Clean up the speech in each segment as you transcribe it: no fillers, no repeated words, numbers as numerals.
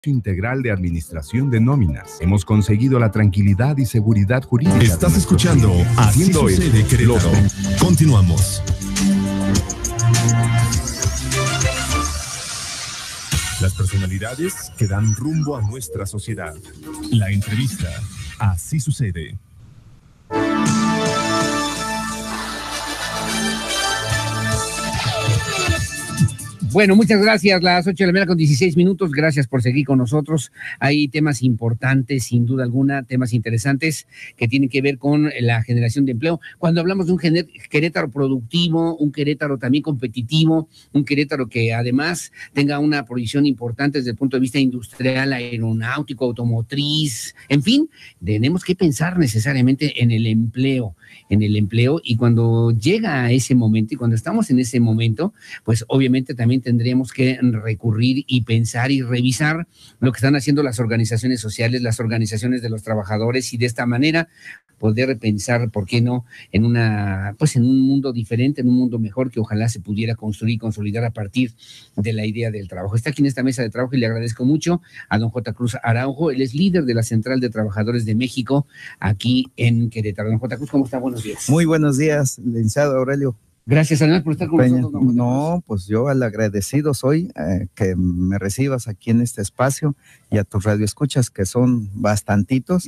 Integral de Administración de Nóminas. Hemos conseguido la tranquilidad y seguridad jurídica. Estás escuchando Así Sucede Querétaro. Continuamos. Las personalidades que dan rumbo a nuestra sociedad. La entrevista. Así sucede. Bueno, muchas gracias. Las 8:16 a.m. Gracias por seguir con nosotros. Hay temas importantes, sin duda alguna, temas interesantes que tienen que ver con la generación de empleo. Cuando hablamos de un Querétaro productivo, un Querétaro también competitivo, un Querétaro que además tenga una proyección importante desde el punto de vista industrial, aeronáutico, automotriz, en fin, tenemos que pensar necesariamente en el empleo, y cuando llega a ese momento y cuando estamos en ese momento, pues obviamente también tendremos que recurrir y pensar y revisar lo que están haciendo las organizaciones sociales, las organizaciones de los trabajadores, y de esta manera poder pensar, ¿por qué no?, en un mundo diferente, en un mundo mejor que ojalá se pudiera construir y consolidar a partir de la idea del trabajo. Está aquí en esta mesa de trabajo y le agradezco mucho a don J. Cruz Araujo. Él es líder de la Central de Trabajadores de México aquí en Querétaro. Don J. Cruz, ¿cómo está? Buenos días. Muy buenos días, licenciado Aurelio. Gracias además por estar con Peña. nosotros. Don No, pues yo al agradecido soy que me recibas aquí en este espacio y a tus radioescuchas, que son bastantitos.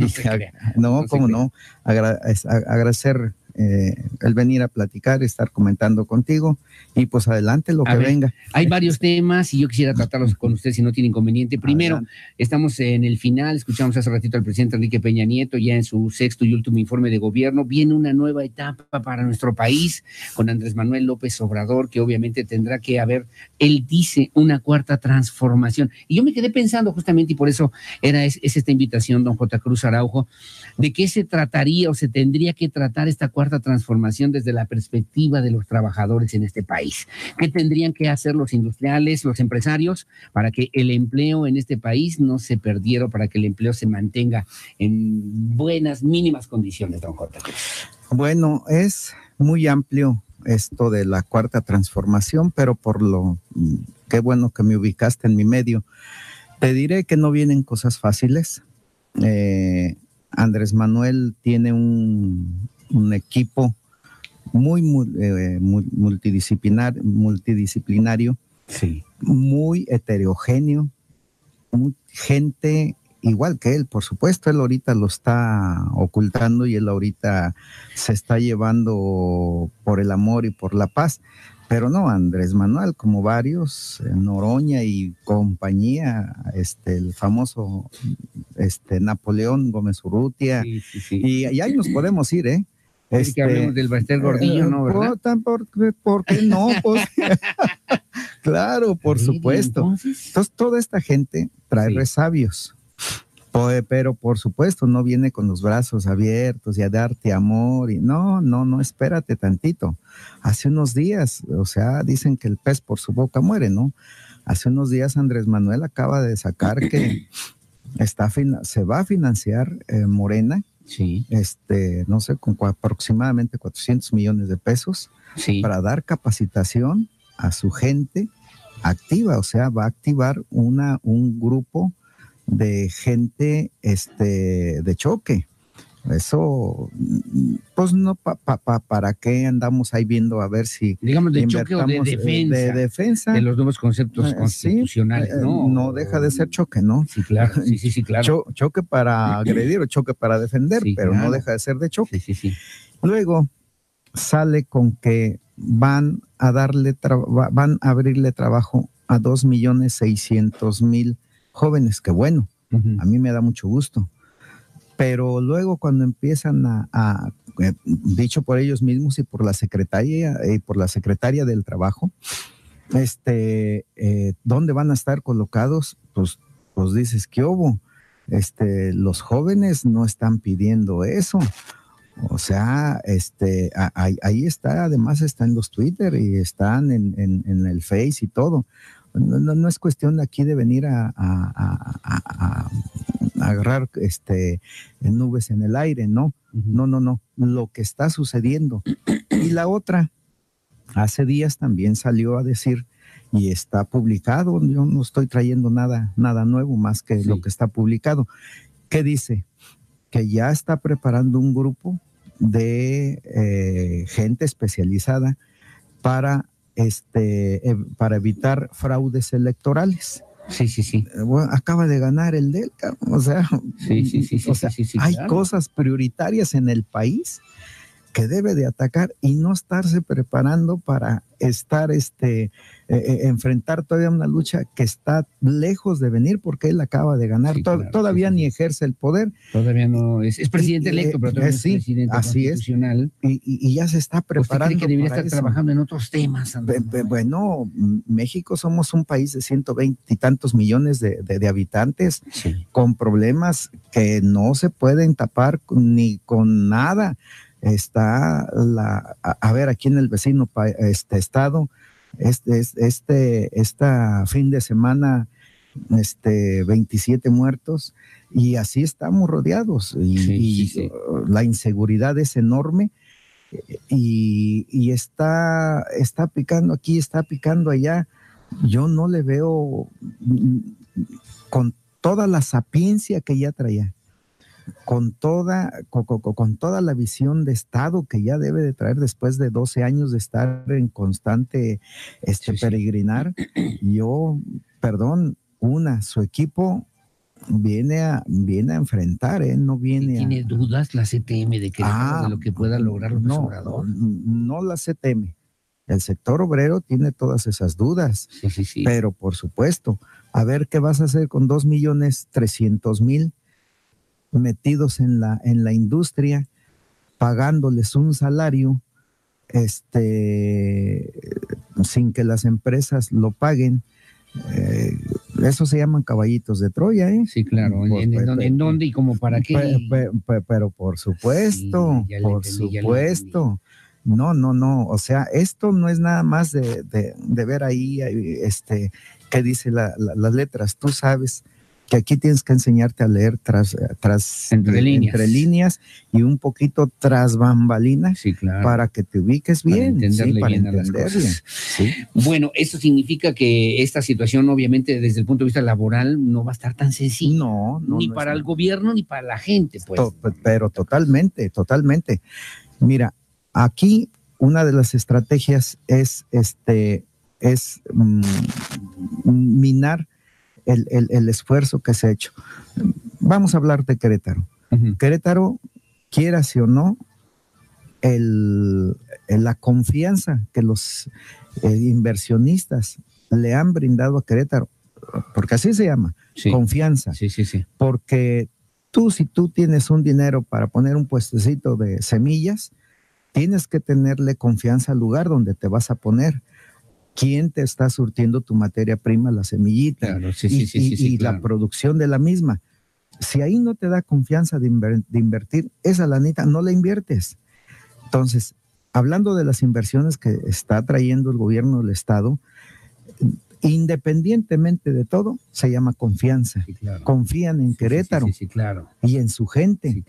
Agradecer el venir a platicar, estar comentando contigo, y pues adelante lo que venga. Hay varios temas y yo quisiera tratarlos con usted si no tiene inconveniente. Primero, adelante. Estamos en el final, escuchamos hace ratito al presidente Enrique Peña Nieto, ya en su sexto y último informe de gobierno. Viene una nueva etapa para nuestro país con Andrés Manuel López Obrador, que obviamente tendrá que haber, él dice, una cuarta transformación. Y yo me quedé pensando justamente, y por eso es esta invitación, don J. Cruz Araujo, de qué se trataría o se tendría que tratar esta cuarta transformación desde la perspectiva de los trabajadores en este país. ¿Qué tendrían que hacer los industriales, los empresarios, para que el empleo en este país no se perdiera, para que el empleo se mantenga en buenas, mínimas condiciones, don J. Bueno, es muy amplio esto de la cuarta transformación, pero qué bueno que me ubicaste en mi medio. Te diré que no vienen cosas fáciles. Andrés Manuel tiene un equipo muy multidisciplinario, sí, muy heterogéneo, gente igual que él, por supuesto. Él ahorita lo está ocultando y él ahorita se está llevando por el amor y por la paz, pero no, Andrés Manuel, como varios, Noroña y compañía, el famoso Napoleón Gómez Urrutia, sí. Y ahí nos podemos ir, Que hablemos del Baester Gordillo, ¿no? ¿Verdad? ¿Por qué no? Pues, claro, por supuesto. Entonces, toda esta gente trae resabios, pero por supuesto no viene con los brazos abiertos y a darte amor. Y no, espérate tantito. Hace unos días, o sea, dicen que el pez por su boca muere, ¿no? Hace unos días Andrés Manuel acaba de sacar que se va a financiar Morena. Sí. No sé, con aproximadamente 400 millones de pesos, sí, para dar capacitación a su gente activa. O sea, va a activar un grupo de gente de choque. Eso, pues no, ¿para qué andamos ahí viendo a ver si, digamos, de choque o de defensa de los nuevos conceptos constitucionales? No deja de ser choque, ¿no? Sí, claro, sí, claro. Choque para agredir o choque para defender, pero claro, no deja de ser de choque. Sí. Luego sale con que van a abrirle trabajo a 2.600.000 jóvenes, que bueno, a mí me da mucho gusto. Pero luego cuando empiezan dicho por ellos mismos y por la secretaria del trabajo, ¿dónde van a estar colocados? Pues dices, ¿qué hubo? Los jóvenes no están pidiendo eso. O sea, ahí está, además está en los Twitter y están en el Face y todo. No es cuestión de aquí de venir a agarrar nubes en el aire, ¿no? No, lo que está sucediendo. Y la otra, hace días también salió a decir y está publicado. Yo no estoy trayendo nada nuevo más que lo que está publicado. ¿Qué dice? Que ya está preparando un grupo de gente especializada para evitar fraudes electorales. Sí. Bueno, acaba de ganar el Delta, o sea, hay cosas prioritarias en el país que debe de atacar y no estarse preparando para estar enfrentar todavía una lucha que está lejos de venir, porque él acaba de ganar. Todavía ni ejerce el poder. Todavía no es presidente electo, pero todavía no es presidente constitucional. Y ya se está preparando. ¿Usted cree que debería estar trabajando en otros temas? Bueno, México somos un país de 120 y tantos millones de habitantes, con problemas que no se pueden tapar ni con nada. Está a ver, aquí en el vecino estado, fin de semana, 27 muertos, y así estamos rodeados, y la inseguridad es enorme, y está picando aquí, está picando allá. Yo no le veo, con toda la sapiencia que ya traía, con toda la visión de Estado que ya debe de traer después de 12 años de estar en constante peregrinar. Su equipo viene a enfrentar, no viene ¿Tiene dudas la CTM de de lo que pueda lograr López Obrador? No la CTM. El sector obrero tiene todas esas dudas, pero por supuesto, a ver qué vas a hacer con 2,300,000 metidos en la industria, pagándoles un salario sin que las empresas lo paguen. Eso se llaman caballitos de Troya, ¿eh? Sí, claro. ¿En dónde y como para qué? Pero por supuesto, supuesto. No. O sea, esto no es nada más de ver ahí, qué dice las letras. Tú sabes que aquí tienes que enseñarte a leer entre líneas y un poquito tras bambalinas, para que te ubiques bien, para entenderle. Bueno, eso significa que esta situación, obviamente, desde el punto de vista laboral, no va a estar tan sencilla. No, ni para el gobierno ni para la gente, pues. Pero totalmente. Mira, aquí una de las estrategias es minar el esfuerzo que se ha hecho. Vamos a hablar de Querétaro. Querétaro, quieras o no, la confianza que los inversionistas le han brindado a Querétaro, porque así se llama, confianza. Porque si tú tienes un dinero para poner un puestecito de semillas, tienes que tenerle confianza al lugar donde te vas a poner. ¿Quién te está surtiendo tu materia prima, la semillita? Y la producción de la misma. Si ahí no te da confianza de invertir, esa lanita no la inviertes. Entonces, hablando de las inversiones que está trayendo el gobierno del Estado, independientemente de todo, se llama confianza. Confían en Querétaro y en su gente.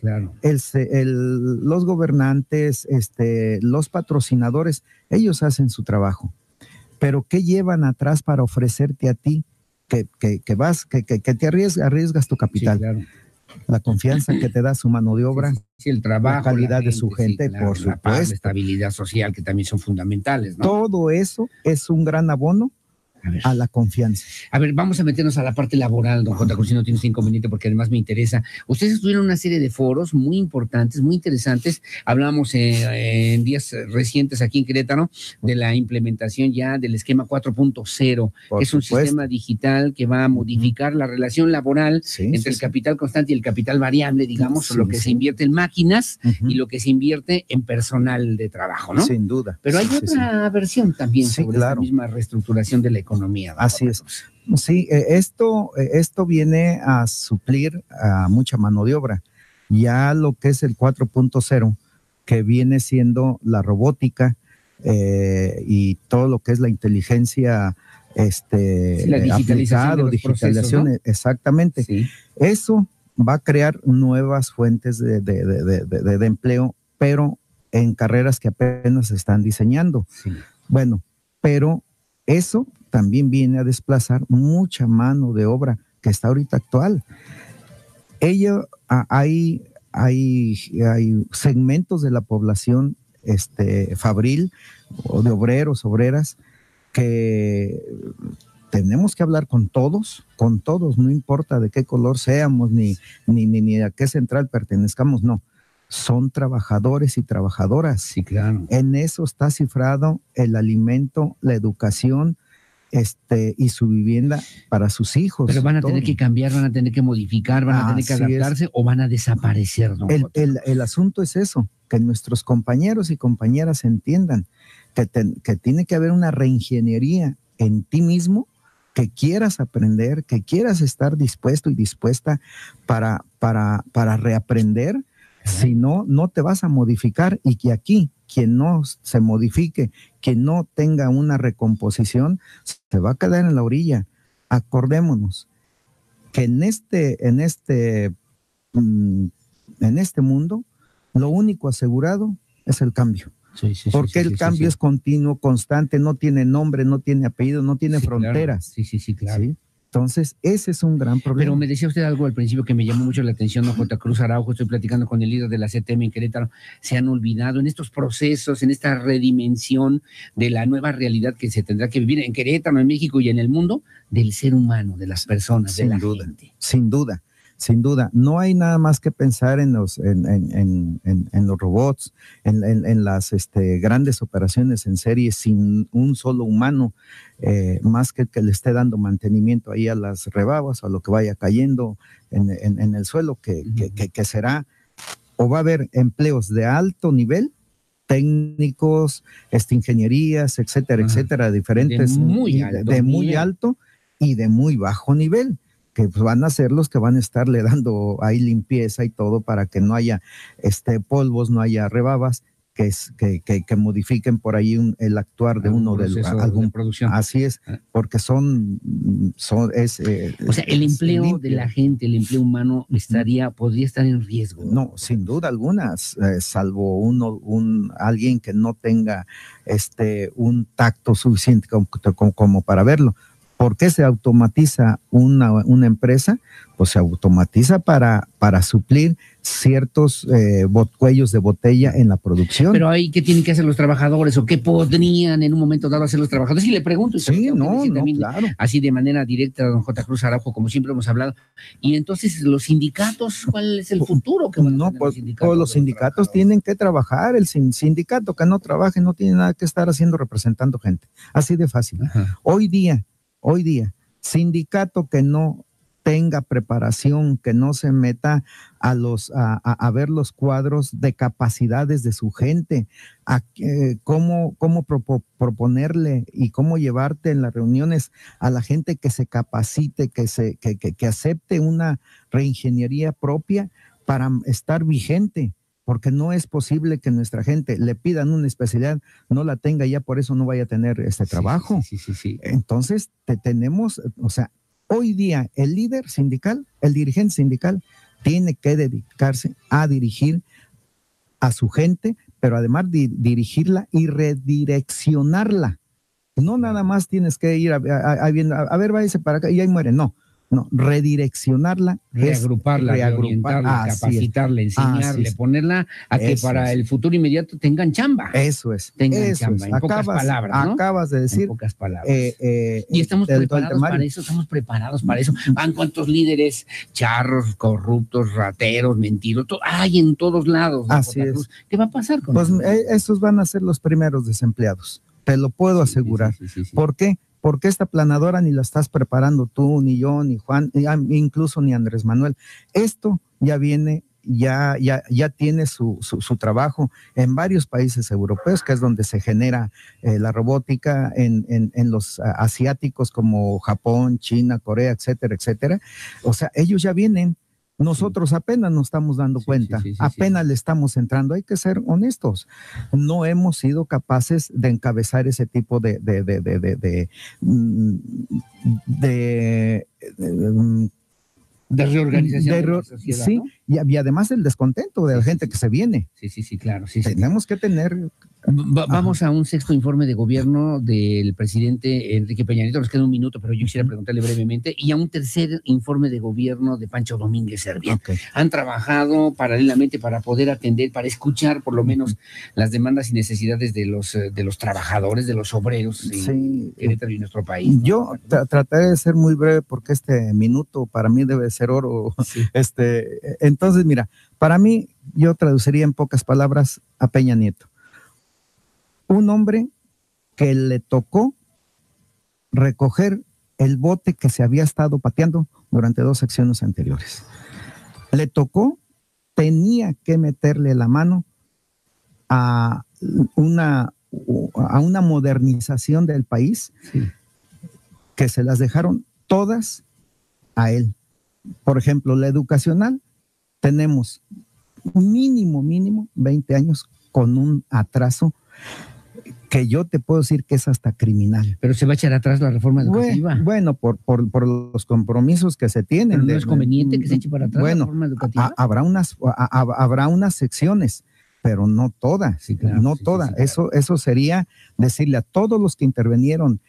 Los gobernantes, los patrocinadores, ellos hacen su trabajo. Pero ¿qué llevan atrás para ofrecerte a ti que te arriesgas tu capital? La confianza que te da su mano de obra, el trabajo, la calidad de su gente, por supuesto. La estabilidad social, que también son fundamentales, ¿no? Todo eso es un gran abono a la confianza. A ver, vamos a meternos a la parte laboral, don J. Cruz, si no tienes inconveniente, porque además me interesa. Ustedes estuvieron en una serie de foros muy importantes, muy interesantes. Hablamos en días recientes aquí en Querétaro de la implementación ya del esquema 4.0, que es un sistema digital que va a modificar la relación laboral entre el capital constante y el capital variable, digamos, lo que se invierte en máquinas y lo que se invierte en personal de trabajo, ¿no? Sin duda. Pero hay otra versión también sobre esta misma reestructuración de la economía. Así es. Sí, esto viene a suplir a mucha mano de obra. Ya lo que es el 4.0, que viene siendo la robótica y todo lo que es la inteligencia la digitalización, ¿no? Exactamente. Eso va a crear nuevas fuentes de empleo, pero en carreras que apenas se están diseñando. Bueno, pero eso también viene a desplazar mucha mano de obra que está ahorita actual. Hay segmentos de la población fabril o de obreros, obreras, que tenemos que hablar con todos, no importa de qué color seamos, ni a qué central pertenezcamos, no. Son trabajadores y trabajadoras. Sí, claro. En eso está cifrado el alimento, la educación, y su vivienda para sus hijos. Pero van a tener que cambiar, van a tener que modificar, van a tener que adaptarse o van a desaparecer, ¿no? El asunto es eso, que nuestros compañeros y compañeras entiendan que tiene que haber una reingeniería en ti mismo, que quieras aprender, que quieras estar dispuesto y dispuesta para reaprender. Si no, no te vas a modificar, y que aquí quien no se modifique, quien no tenga una recomposición, se va a quedar en la orilla. Acordémonos que en este mundo lo único asegurado es el cambio. Porque el cambio es continuo, constante, no tiene nombre, no tiene apellido, no tiene fronteras. Claro. Sí, claro. ¿Sí? Entonces, ese es un gran problema. Pero me decía usted algo al principio que me llamó mucho la atención, ¿no? J. Cruz Araujo, estoy platicando con el líder de la CTM en Querétaro, se han olvidado en estos procesos, en esta redimensión de la nueva realidad que se tendrá que vivir en Querétaro, en México y en el mundo, del ser humano, de las personas, de la gente. Sin duda. No hay nada más que pensar en los robots, en las grandes operaciones en serie sin un solo humano, más que le esté dando mantenimiento ahí a las rebabas o a lo que vaya cayendo en el suelo, que será, o va a haber empleos de alto nivel, técnicos, ingenierías, etcétera, diferentes, de muy alto y de muy bajo nivel, que van a ser los que van a estarle dando ahí limpieza y todo para que no haya polvos, no haya rebabas, que modifiquen por ahí el actuar de uno de algún producción. Así es, porque o sea, el empleo de la gente, el empleo humano podría estar en riesgo. No, sin duda alguna, salvo alguien que no tenga un tacto suficiente como para verlo. ¿Por qué se automatiza una empresa? Pues se automatiza para suplir ciertos cuellos de botella en la producción. Pero ahí, ¿qué tienen que hacer los trabajadores o qué podrían en un momento dado hacer los trabajadores? Y le pregunto. Claro. Así de manera directa, don J. Cruz Araujo, como siempre hemos hablado. Y entonces, ¿los sindicatos, cuál es el futuro que van a tener los sindicatos? Los sindicatos tienen que trabajar. El sindicato que no trabaje no tiene nada que estar haciendo representando gente. Así de fácil. Ajá. Hoy día, sindicato que no tenga preparación, que no se meta a ver los cuadros de capacidades de su gente, cómo proponerle y cómo llevarte en las reuniones a la gente que se capacite, que acepte una reingeniería propia para estar vigente. Porque no es posible que nuestra gente le pidan una especialidad, no la tenga y ya por eso no vaya a tener trabajo. Sí. Entonces, tenemos, hoy día el líder sindical, el dirigente sindical, tiene que dedicarse a dirigir a su gente, pero además dirigirla y redireccionarla. No nada más tienes que ir a ver, váyase para acá y ahí muere, no, redireccionarla, reagruparla, reorientarla, capacitarla, enseñarle, ponerla a que para el futuro inmediato tengan chamba. Eso es. Tengan chamba, en pocas palabras, ¿no? Acabas de decir. En pocas palabras. Y estamos preparados para eso, Van cuantos líderes charros, corruptos, rateros, mentirosos, hay en todos lados. Así es. ¿Qué va a pasar con eso? Esos van a ser los primeros desempleados, te lo puedo asegurar. Sí. ¿Por qué? Porque esta planadora ni la estás preparando tú, ni yo, ni Juan, incluso ni Andrés Manuel. Esto ya viene, ya tiene su trabajo en varios países europeos, que es donde se genera la robótica, en los asiáticos como Japón, China, Corea, etcétera. O sea, ellos ya vienen. Nosotros apenas nos estamos dando cuenta, apenas le estamos entrando. Hay que ser honestos. No hemos sido capaces de encabezar ese tipo de reorganización de la sociedad, sí, ¿no? y además el descontento de la gente que se viene. Sí, claro. Tenemos que tener... Vamos a un sexto informe de gobierno del presidente Enrique Peña Nieto, nos queda un minuto, pero yo quisiera preguntarle brevemente, y a un tercer informe de gobierno de Pancho Domínguez Servién. Okay. Han trabajado paralelamente para poder atender, para escuchar por lo menos las demandas y necesidades de los trabajadores, de los obreros en Querétaro y nuestro país, ¿no? Yo trataré de ser muy breve porque este minuto para mí debe ser oro. Sí. Entonces, mira, para mí, yo traduciría en pocas palabras a Peña Nieto. Un hombre que le tocó recoger el bote que se había estado pateando durante 2 secciones anteriores. Le tocó, tenía que meterle la mano a una modernización del país, que se las dejaron todas a él. Por ejemplo, la educacional, tenemos mínimo 20 años con un atraso que yo te puedo decir que es hasta criminal. Pero se va a echar atrás la reforma educativa. Bueno, por los compromisos que se tienen. ¿Pero no es conveniente que se eche para atrás la reforma educativa? Habrá unas secciones, pero no todas. Sí, claro, no todas. Sí, claro. Eso sería decirle a todos los que intervenimos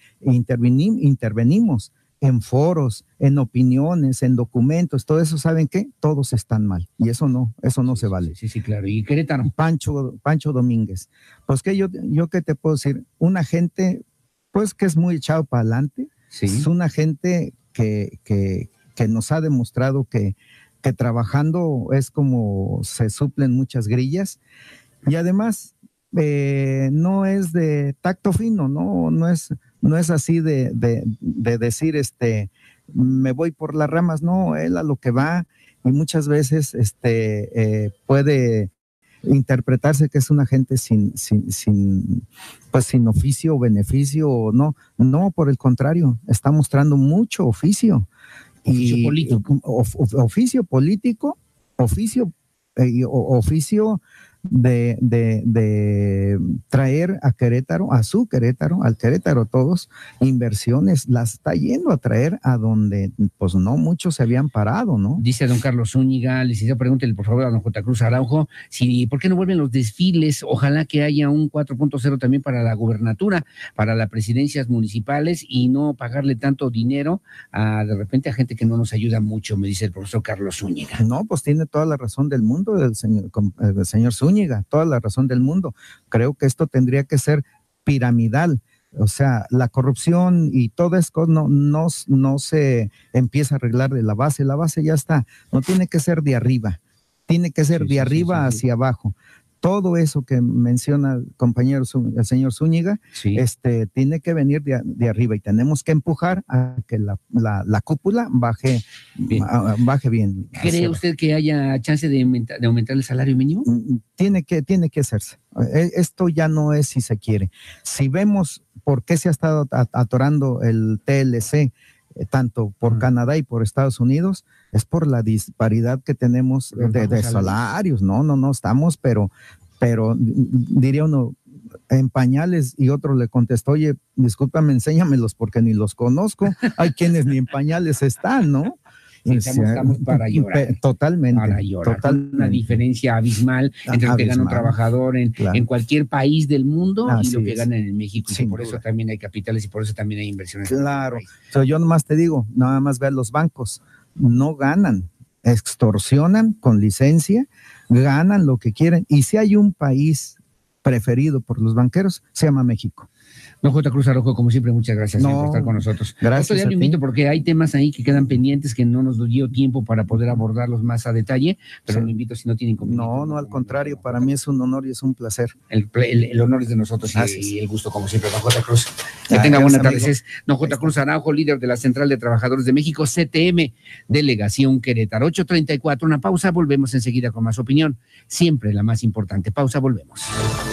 en foros, en opiniones, en documentos, todo eso, ¿saben qué? Todos están mal, y eso no se vale. Sí, claro. ¿Y Querétaro? Pancho Domínguez. Pues que yo qué te puedo decir, una gente, pues que es muy echado para adelante, es una gente que nos ha demostrado que trabajando es como se suplen muchas grillas, y además no es de tacto fino, no es así de decir me voy por las ramas, no, él a lo que va, y muchas veces puede interpretarse que es una gente sin oficio o beneficio, no, por el contrario, está mostrando mucho oficio. Oficio político, oficio de traer a Querétaro, al Querétaro todos, inversiones, las está yendo a traer a donde pues no muchos se habían parado, ¿no? Dice don Carlos Zúñiga, licenciado, pregúntele por favor a don J. Cruz Araujo, ¿por qué no vuelven los desfiles? Ojalá que haya un 4.0 también para la gubernatura, para las presidencias municipales, y no pagarle tanto dinero de repente a gente que no nos ayuda mucho, me dice el profesor Carlos Zúñiga. No, pues tiene toda la razón del mundo el señor Zúñiga, toda la razón del mundo. Creo que esto tendría que ser piramidal. O sea, la corrupción y todo esto no se empieza a arreglar de la base ya está. No tiene que ser de arriba, tiene que ser de arriba hacia abajo. Todo eso que menciona el compañero, el señor Zúñiga, tiene que venir de arriba, y tenemos que empujar a que la cúpula baje bien. ¿Cree usted que haya chance de aumentar el salario mínimo? Tiene que hacerse. Esto ya no es si se quiere. Si vemos por qué se ha estado atorando el TLC, tanto por Canadá y por Estados Unidos, es por la disparidad que tenemos de salarios. No estamos, pero diría uno, en pañales, y otro le contestó, oye, discúlpame, enséñamelos porque ni los conozco. Hay quienes ni en pañales están, ¿no? Estamos para llorar. Totalmente. Para llorar. Una diferencia abismal entre lo que gana un trabajador en cualquier país del mundo y lo que gana en México. Y por eso también hay capitales y por eso también hay inversiones. Claro. Yo nomás te digo, nada más ve a los bancos, no ganan, extorsionan con licencia, ganan lo que quieren. Y si hay un país preferido por los banqueros, se llama México. Don J. Cruz Araujo, como siempre, muchas gracias por estar con nosotros. Gracias. Ya lo invito porque hay temas ahí que quedan pendientes que no nos dio tiempo para poder abordarlos más a detalle, pero lo invito si no tienen inconveniente. No, al contrario, para mí es un honor y es un placer. El honor es de nosotros y el gusto, como siempre, don J. Cruz. Que tenga buena tarde. Es don J. Cruz Araujo, líder de la Central de Trabajadores de México, CTM, Delegación Querétaro. 8:34, una pausa, volvemos enseguida con más opinión. Siempre la más importante. Pausa, volvemos.